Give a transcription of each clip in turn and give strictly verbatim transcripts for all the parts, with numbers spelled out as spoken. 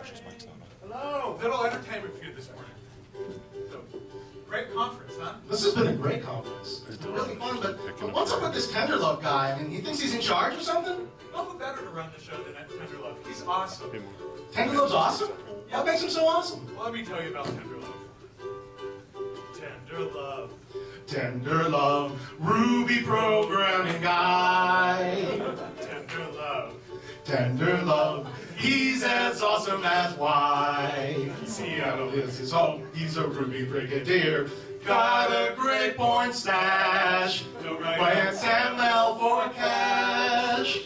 Hello. Little entertainment for you this morning. So, great conference, huh? This has been a great conference. It's been really fun, but, but what's up with this Tenderlove guy? I mean, he thinks he's in charge or something? Well, who better to run the show than Tenderlove? He's awesome. Tenderlove's awesome? What makes him so awesome? Well, let me tell you about Tenderlove. Tenderlove. Tenderlove, Ruby programming guy. Tenderlove. Tenderlove, he's as awesome as why. Seattle is his home, he's a Ruby brigadier. Got a great point stash. Plants M L for cash.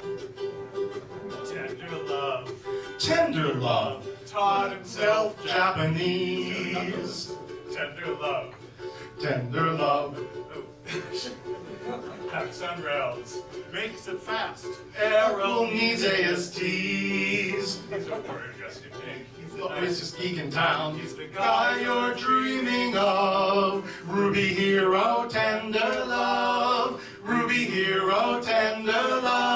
Tenderlove. Tenderlove Taught himself Japanese. Tenderlove. Tenderlove. Patterson rails. Makes it fast. Arel needs A S Ts. He's a word just you think. He's the Nicest geek in town. He's the guy you're dreaming of. Ruby hero Tenderlove. Ruby hero Tenderlove.